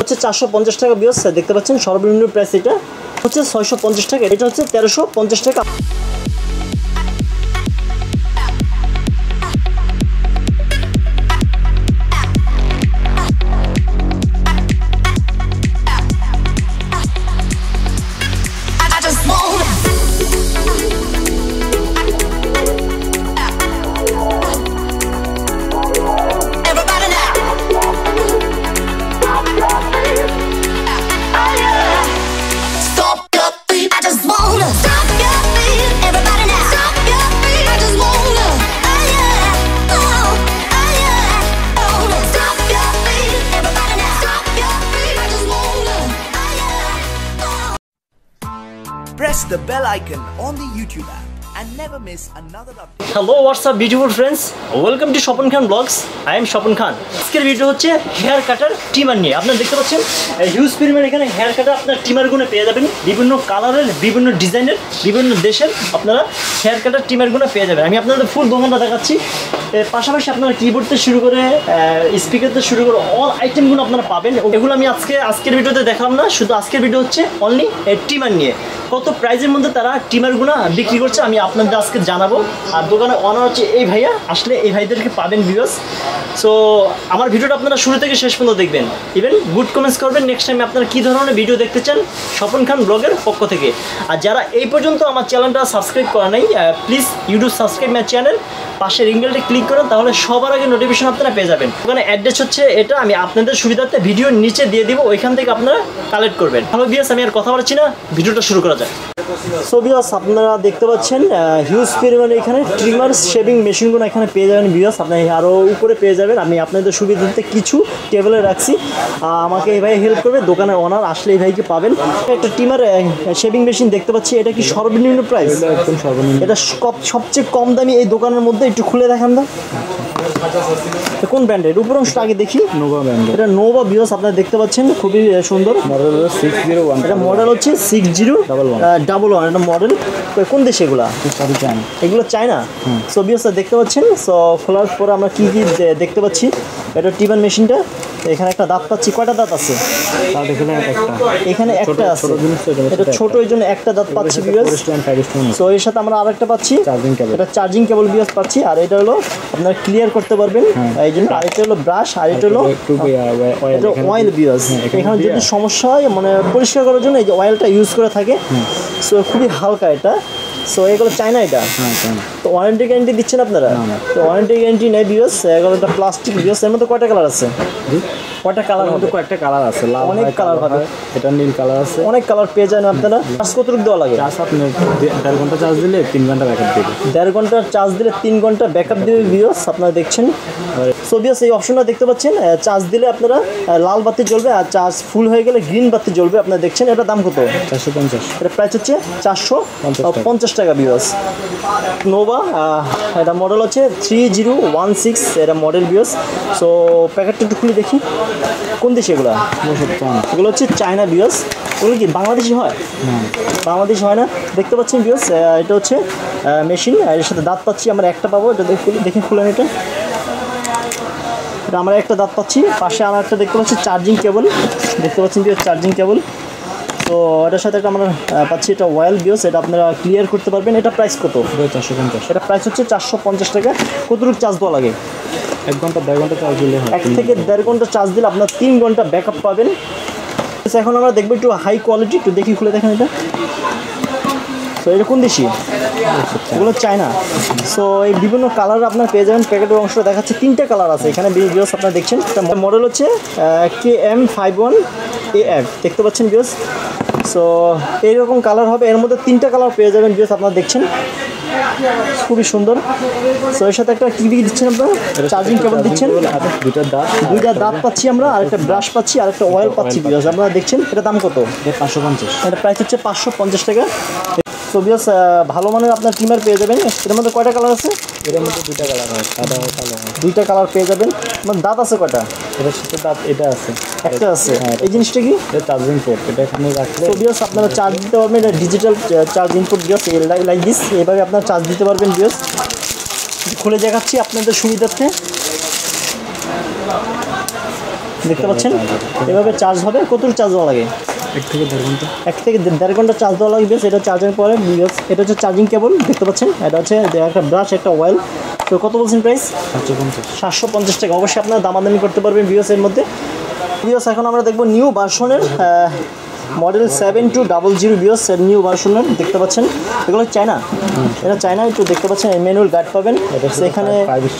হচ্ছে 450 টাকা ভিউয়ার্স, দেখতে পাচ্ছেন সর্বনিম্ন প্রাইস এটা হচ্ছে 650 টাকা, এটা হচ্ছে 1350 টাকা। Press the bell icon on the YouTube app and never miss another update. Hello, what's up beautiful friends? Welcome to Shopon Khan Vlogs. I am Shopon Khan. আজকের ভিডিও হচ্ছে হেয়ার কাটার ট্রিমার নিয়ে। আপনারা দেখতে পাচ্ছেন huge পরিমাণ এখানে hair কাটার আপনার ট্রিমারগুলো পেয়ে যাবেন, বিভিন্ন কালারের, বিভিন্ন ডিজাইনের, বিভিন্ন দেশের আপনারা হেয়ার কাটার ট্রিমারগুলো পেয়ে যাবেন। আমি আপনাদের ফুল দোকানটা দেখাচ্ছি, পাশাপাশি আপনারা কিবোর্ড থেকে শুরু করে স্পিকার থেকে শুরু করে অল আইটেমগুলো আপনারা পাবেন। এগুলো আমি আজকের ভিডিওতে দেখালাম না, শুধু আজকের ভিডিও হচ্ছে অনলি ট্রিমার নিয়ে। কত প্রাইজের মধ্যে তারা ট্রিমারগুলো বিক্রি করছে আমি আপনাদের আজকে জানাবো। আর দোকানে অনার হচ্ছে এই ভাইয়া, আসলে এই ভাইদেরকে পাবেন ভিউয়ার্স। সো আমার ভিডিওটা আপনারা শুরু থেকে শেষ পর্যন্ত দেখবেন, ইভেন গুড কমেন্টস করবেন নেক্সট টাইম আপনারা কী ধরনের ভিডিও দেখতে চান স্বপন খান ব্লগের পক্ষ থেকে। আর যারা এই পর্যন্ত আমার চ্যানেলটা সাবস্ক্রাইব করা নাই, please YouTube subscribe my channel, পাশে রিং বেলটা ক্লিক করেন, তাহলে সবার আগে নোটিফিকেশন আপনারা পেয়ে যাবেন। ওখানে অ্যাড্রেস হচ্ছে এটা, আমি আপনাদের সুবিধার্থে ভিডিওর নিচে দিয়ে দিব, ওইখান থেকে আপনারা কালেক্ট করবেন। হ্যালো ভিউয়ার্স, আমি আর কথা বলছি না, ভিডিওটা শুরু করা যায়। সো ভিউয়ার্স, আপনারা দেখতে পাচ্ছেন হিউজ পরিমাণে এখানে ট্রিমার শেভিং মেশিনগুলো এখানে পেয়ে যাবেন ভিউয়ার্স, আপনি আরও উপরে পেয়ে যাবেন। আমি আপনাদের সুবিধার্থে কিছু টেবিলে রাখছি, আমাকে এই ভাই হেল্প করবে, দোকানের ওনার আসলে এই ভাইকে পাবেন। একটা ট্রিমার শেভিং মেশিন দেখতে পাচ্ছি, এটা কি সর্বনিম্ন প্রাইস? একদম সর্বনিম্ন। এটা সবচেয়ে কম দামি এই দোকানের মধ্যে, একটু খুলে দেখান দাও কোন ব্র্যান্ডের? উপর অংশটা আগে দেখি। নোভা ব্র্যান্ড, এটা নোভা ভিউয়ার্স, আপনারা দেখতে পাচ্ছেন খুবই সুন্দর। মডেল 601, এটা মডেল হচ্ছে 6011, এটা মডেল। কোন দেশে এগুলা? এগুলো চায়না। সো ভিউয়ার্স দেখতে পাচ্ছেন। সো খোলার পরে আমরা কি কি দেখতে পাচ্ছি, এটা ট্রিমার মেশিনটা, এখানে একটা দাঁত পাচ্ছি। কয়টা দাঁত আছে? এখানে একটা আছে, এটা ছোট, এই জন্য একটা দাঁত পাচ্ছি ভিউয়ার্স। সো এর সাথে আমরা আরেকটা পাচ্ছি, এটা চার্জিং কেবল ভিউয়ার্স পাচ্ছি। আর এটা হলো আপনারা ক্লিয়ার করতে পারবেন এই জন্য। আর এটা হলো ব্রাশ, আর এটা হলো অয়েল ভিউয়ার্স। এখানে যদি সমস্যা হয় মানে পরিষ্কার করার জন্য এই যে অয়েলটা ইউজ করে থাকে। সো খুবই হালকা এটা। সো এগুলো চায়না, এটা তো ওয়ারেন্টি গ্যারেন্টি দিচ্ছেন আপনারা? তো ওয়ারেন্টি গ্যারেন্টি নেই ভিউয়ার্স। এগুলো একটা প্লাস্টিক ভিউয়ার্স। এর মধ্যে কয়টা কালার আছে? কয়টা কালার হবে? কয়েকটা কালার আছে, অনেক কালার হবে। এটা নীল কালার আছে, অনেক কালার পেয়ে যান আপনারা। চার্জ কতটুকু দেওয়া লাগে? চার্জ আপনি 1.5 ঘন্টা চার্জ দিলে 3 ঘন্টা ব্যাকআপ দেবে। 1.5 ঘন্টার চার্জ দিলে 3 ঘন্টা ব্যাকআপ দেবে ভিউয়ার্স, আপনারা দেখছেন। সো ভিউয়ার্স এই অপশনটা দেখতে পাচ্ছেন, চার্জ দিলে আপনারা লাল বাতি জ্বলবে, আর চার্জ ফুল হয়ে গেলে গ্রিন বাতি জ্বলবে। আপনারা দেখছেন। এটা দাম কত? 450। এটা প্রাইস হচ্ছে 450 টাকা ভিউয়ার্স। নোভা, এটা মডেল হচ্ছে 3016, এটা মডেল ভিউয়ার্স। সো প্যাকেটটা একটু খুলে দেখি, কোন দেশে এগুলো? এগুলো হচ্ছে চায়না ভিউয়ার্স। এগুলো কি বাংলাদেশি হয়? বাংলাদেশি হয় না। দেখতে পাচ্ছেন ভিউয়ার্স, এটা হচ্ছে মেশিন, এর সাথে দাঁত পাচ্ছি আমরা একটা পাবো। এটা দেখে খুলেন, এটা আমরা একটা দাঁত পাচ্ছি। পাশে আমরা একটা দেখতে পাচ্ছি চার্জিং কেবল, দেখতে পাচ্ছেন ভিউয়ার্স চার্জিং কেবল। তো এটার সাথে একটা আমরা পাচ্ছি এটা অয়েল ভিউয়ার্স, এটা আপনারা ক্লিয়ার করতে পারবেন। এটা প্রাইস কত? 450। এটা প্রাইস হচ্ছে 450 টাকা। কতটুকু চার্জ দেওয়া লাগে? 1 ঘন্টা 1.5 ঘন্টা চার্জ দিলে হয়। 1 থেকে 1.5 ঘন্টা চার্জ দিলে আপনার 3 ঘন্টা ব্যাকআপ পাবেন। এখন আমরা দেখবো একটু হাই কোয়ালিটি, একটু দেখি খুলে দেখেন এটা। তো এটা কোন দেশি? এগুলো চায়না। সো এই বিভিন্ন কালার আপনার পেয়ে যাবেন। প্যাকেটের অংশ দেখাচ্ছে 3টে কালার আছে এখানে ভিউয়ার্স, আপনারা দেখছেন। একটা মডেল হচ্ছে KM51AF, দেখতে পাচ্ছেন ভিউয়ার্স। সো এইরকম কালার হবে, এর মধ্যে 3টা কালার পেয়ে যাবেন ভিউয়ার্স, আপনারা দেখছেন। খুবই সুন্দর। সো এর সাথে একটা টিভি দিচ্ছেন আপনারা, চার্জিং কেবল দিচ্ছেন, দুইটা দাঁত পাচ্ছি আমরা, আর একটা ব্রাশ পাচ্ছি, আর একটা অয়েল পাচ্ছি ভিউয়ার্স, আপনারা দেখছেন। এটা দাম কত? 550। এটা প্রাইস হচ্ছে 550 টাকা। সো ভিউয়ার্স ভালো মানের আপনার ট্রিমার পেয়ে যাবেন। এর মধ্যে কয়টা কালার আছে? এর মধ্যে 2টা কালার হয়, সাদা ও কালো। 2টা কালার পেয়ে যাবেন। মানে দাঁত আছে কয়টা? এটার সাথে দাঁত এটা আছে, একটা আছে। এই জিনিসটা কি? এটা চার্জিং পোর্ট, এটা এখানে রাখলে সো ভিউয়ার্স আপনারা চার্জ দিতে পারবেন। এটা digital charge input viewers, like this, এইভাবে আপনারা চার্জ দিতে পারবেন ভিউয়ার্স। খুলে দেখাচ্ছি আপনাদের সুবিধার্থে। দেখতে পাচ্ছেন এভাবে চার্জ হবে। কতটুকু চার্জ দেওয়া লাগে? 1 থেকে 1.5 ঘন্টা। 1 থেকে 1.5 ঘন্টা চার্জ দেওয়া লাগবে। এটা চার্জিং পরে এটা হচ্ছে চার্জিং কেবল দেখতে পাচ্ছেন। এটা হচ্ছে একটা ব্রাশ, একটা অয়েল। তো কত বলছেন প্রাইস? 750 টাকা। অবশ্যই আপনারা দামাদামি করতে পারবেন ভিউয়ার্স এর মধ্যে। ভিউয়ার্স এখন আমরা দেখব নিউ ভার্সনের মডেল 7200 ভিউয়ার্স এর নিউ ভার্সনের দেখতে পাচ্ছেন। এগুলো চায়না, এটা চায়না। একটু দেখতে পাচ্ছেন ম্যানুয়াল গার্ড পাবেন। এখানে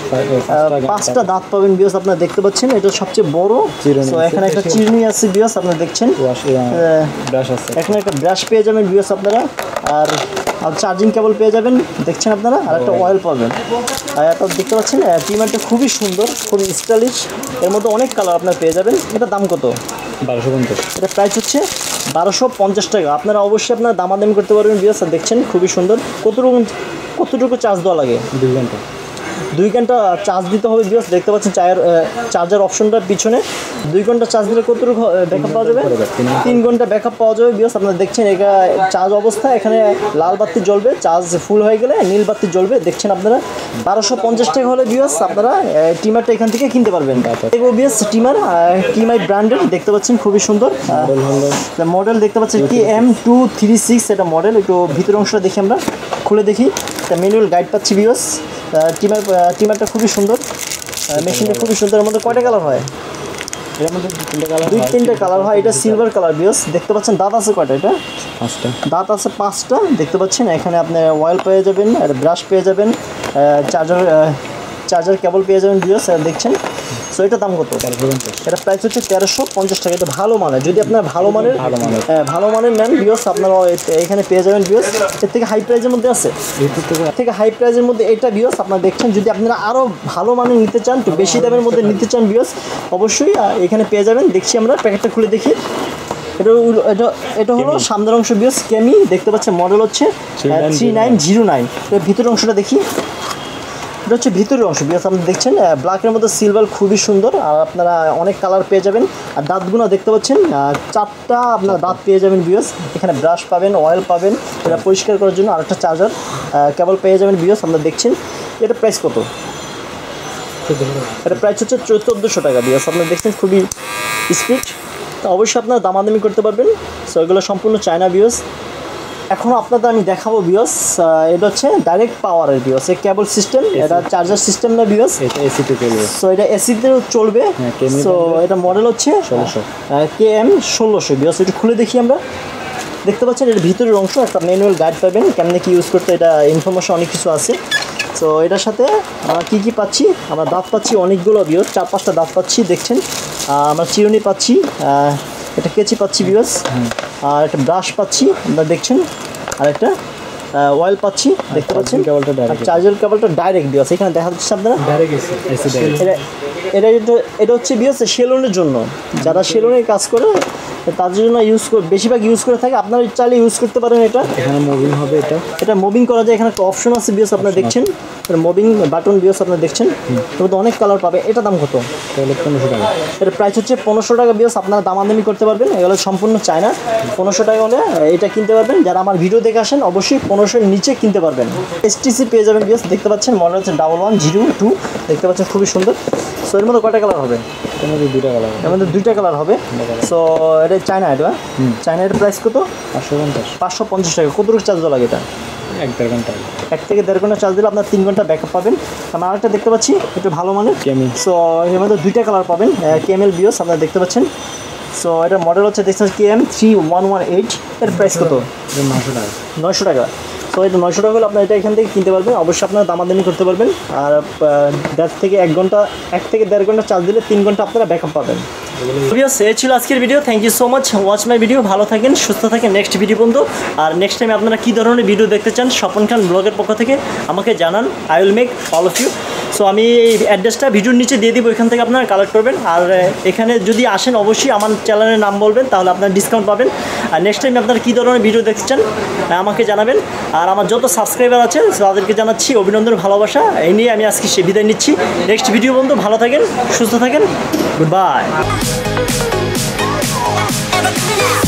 5টা দাঁত পাবেন ভিউয়ার্স আপনারা দেখতে পাচ্ছেন। এটা সবচেয়ে বড়। তো এখানে একটা চিরুনি আছে ভিউয়ার্স আপনারা দেখছেন। ব্রাশ আছে, এখানে একটা ব্রাশ পেয়ে যাবেন ভিউয়ার্স আপনারা। আর চার্জিং কেবল পেয়ে যাবেন দেখছেন আপনারা। আর একটা অয়েল পাবেন। এটা দেখতে পাচ্ছেন ট্রিমারটা খুবই সুন্দর, খুবই স্টাইলিশ। এর মধ্যে অনেক কালার আপনারা পেয়ে যাবেন। এটা দাম কত? 1250। এটা প্রাইস হচ্ছে 1250 টাকা। আপনারা অবশ্যই আপনারা দামাদামি করতে পারবেন ভিউয়ার্স। দেখছেন খুবই সুন্দর। কতটুকু চার্জ দেওয়া লাগে? 2 ঘন্টা। 2 ঘন্টা চার্জ দিতে হবে ভিউয়ার্স। দেখতে পাচ্ছেন চার্জার অপশনটার পিছনে 2 ঘন্টা চার্জ দিলে কতটুকু ব্যাকআপ পাওয়া যাবে? 3 ঘন্টা ব্যাকআপ পাওয়া যাবে ভিউয়ার্স। আপনারা দেখছেন এটা চার্জ অবস্থা। এখানে লাল বাতি জ্বলবে, চার্জ ফুল হয়ে গেলে নীল বাতি জ্বলবে দেখছেন আপনারা। 1250 টাকা হলে ভিউয়ার্স আপনারা টিমারটা এখান থেকে কিনতে পারবেন। দেখবো ভিউয়ার্স টিমার টিমাই ব্র্যান্ডের দেখতে পাচ্ছেন খুবই সুন্দর মডেল দেখতে পাচ্ছেন TM236 এটা মডেল। একটু ভিতর অংশটা দেখি, আমরা খুলে দেখি। ম্যানুয়াল গাইড পাচ্ছি ভিউয়ার্স। টিমারটা খুবই সুন্দর, মেশিনটা খুবই সুন্দর। এর মধ্যে কয়টা কালার হয়? এর মধ্যে 2-3টা কালার হয়। এটা সিলভার কালার ভিউয়ার্স দেখতে পাচ্ছেন। দাঁত আছে কয়টা? এটা 5টা দাঁত আছে 5টা দেখতে পাচ্ছেন। এখানে আপনি অয়েল পেয়ে যাবেন, আর ব্রাশ পেয়ে যাবেন, চার্জার কেবল পেয়ে যাবেন ভিউয়ার্স দেখছেন। সো এটা দাম কত? 1350। এটা প্রাইস হচ্ছে 1350 টাকা। এটা ভালো মানের, যদি আপনার ভালো মানের নেন ভিউয়ার্স আপনারা এখানে পেয়ে যাবেন ভিউয়ার্স। এর থেকে হাই প্রাইসের মধ্যে আছে, হাই প্রাইসের মধ্যে এটা ভিউয়ার্স আপনারা দেখছেন। যদি আপনারা আরও ভালো মানের নিতে চান, একটু বেশি দামের মধ্যে নিতে চান ভিউয়ার্স, অবশ্যই এখানে পেয়ে যাবেন। দেখছি আমরা প্যাকেটটা খুলে দেখি। এটা হলো সামনের অংশ ভিউয়ার্স কেমি দেখতে পাচ্ছেন। মডেল হচ্ছে 3909। এর ভিতরের অংশটা দেখি। এটা হচ্ছে ভিতরের অংশ ভিউয়ার্স আপনি দেখছেন। ব্ল্যাকের মধ্যে সিলভার খুবই সুন্দর। আর আপনারা অনেক কালার পেয়ে যাবেন। আর দাঁতগুলো দেখতে পাচ্ছেন 4টা আপনারা দাঁত পেয়ে যাবেন ভিউয়ার্স। এখানে ব্রাশ পাবেন, অয়েল পাবেন, এটা পরিষ্কার করার জন্য। আর একটা চার্জার কেবল পেয়ে যাবেন ভিউয়ার্স আপনারা দেখছেন। এটা প্রাইস কত? এটা প্রাইস হচ্ছে 1400 টাকা ভিউয়ার্স আপনারা দেখছেন। খুবই স্পিড। তো অবশ্যই আপনারা দামাদামি করতে পারবেন। সো এগুলো সম্পূর্ণ চায়না ভিউয়ার্স। এখন আপনাদের আমি দেখাবো ভিউয়ার্স। এটা হচ্ছে ডাইরেক্ট পাওয়ারের ভিউয়ার্স, এই কেবল সিস্টেম। এটা চার্জার সিস্টেম না ভিউয়ার্স, এটা এসিতে চলবে। সো এটা এসিতেও চলবে। সো এটা মডেল হচ্ছে 1600 KM1600 ভিউয়ার্স। এটা খুলে দেখি আমরা। দেখতে পাচ্ছেন এর ভিতরের অংশ একটা ম্যানুয়াল গাইড পাবেন কেমনে কি ইউজ করতে। এটা ইনফরমেশন অনেক কিছু আছে। সো এটার সাথে আমরা কী পাচ্ছি? আমরা দাঁত পাচ্ছি অনেকগুলো ভিউয়ার্স, 4-5টা দাঁত পাচ্ছি দেখছেন। আমরা চিরুনি পাচ্ছি, একটা কেচি পাচ্ছি ভিউয়ার্স, আর একটা ব্রাশ পাচ্ছি আপনারা দেখছেন, আর একটা অয়েল পাচ্ছি দেখতে পাচ্ছেন। চার্জার কেবলটা ডাইরেক্ট ভিউয়ার্স এখানে দেখা যাচ্ছে আপনারা। এটা হচ্ছে ভিউয়ার্স সেলুনের জন্য, যারা সেলুনে কাজ করে তাদের জন্য বেশিরভাগ ইউজ করে থাকে। আপনারা চাইলে ইউজ করতে পারেন। এটা এখানে মুভিং হবে, এটা মুভিং করা যায়। এখানে একটা অপশন আছে ভিউয়ার্স আপনারা দেখছেন, মুভিং বাটন ভিউয়ার্স আপনারা দেখছেন। এর মধ্যে অনেক কালার পাবে। এটা দাম কত? তাহলে 1500 টাকা। এর প্রাইস হচ্ছে 1500 টাকা ভিউয়ার্স। আপনারা দামাদামি করতে পারবেন। এগুলো সম্পূর্ণ চায়না। 1500 টাকা হলে এটা কিনতে পারবেন। যারা আমার ভিডিও দেখে আসেন অবশ্যই 1500-এর নিচে কিনতে পারবেন। STC পেয়ে যাবেন ভিউয়ার্স দেখতে পাচ্ছেন। মডেল হচ্ছে 1102 দেখতে পাচ্ছেন খুবই সুন্দর। সো এর মধ্যে কয়টা কালার হবে? এর মধ্যে 2টা কালার। এর মধ্যে 2টা কালার হবে। সো এটা চায়না। এটা চায়নার প্রাইস কত? 550 টাকা। কতটুকু চার্জ লাগে এটা? 1-1.5 ঘন্টা। 1 থেকে 1.5 ঘন্টা চার্জ দিলে আপনার 3 ঘন্টা ব্যাকআপ পাবেন। আমরা আরেকটা দেখতে পাচ্ছি একটু ভালো মানের কেমি। সো এর মধ্যে 2টা কালার পাবেন KML ভিউয়ার্স আপনারা দেখতে পাচ্ছেন। সো এটা মডেল হচ্ছে দেখছেন KM3118। এর প্রাইস কত? 900 টাকা। 900 টাকা। সো এটা 900 টাকা হলে আপনার এটা এখান থেকে কিনতে পারবেন। অবশ্যই আপনারা দামাদামি করতে পারবেন। আর 1 থেকে 1.5 ঘন্টা চার্জ দিলে 3 ঘন্টা আপনারা ব্যাকআপ পাবেন। ভিউয়ার্স এই ছিল আজকের video. Thank you so much watch my video. ভালো থাকেন, সুস্থ থাকেন। নেক্সট ভিডিও পর্যন্ত। আর নেক্সট টাইমে আপনারা কী ধরনের ভিডিও দেখতে চান স্বপন খান ব্লগের পক্ষ থেকে আমাকে জানান। I will make all of you. সো আমি এই অ্যাড্রেসটা ভিডিওর নিচে দিয়ে দিব, এখান থেকে আপনারা কালেক্ট করবেন। আর এখানে যদি আসেন অবশ্যই আমার চ্যানেলের নাম বলবেন, তাহলে আপনারা ডিসকাউন্ট পাবেন। আর নেক্সট টাইমে আপনারা কী ধরনের ভিডিও দেখতে চান আমাকে জানাবেন। আর আমার যত সাবস্ক্রাইবার আছে তাদেরকে জানাচ্ছি অভিনন্দন, ভালোবাসা। এই নিয়ে আমি আজকে সে বিদায় নিচ্ছি। নেক্সট ভিডিও পর্যন্ত ভালো থাকেন, সুস্থ থাকেন। Good by.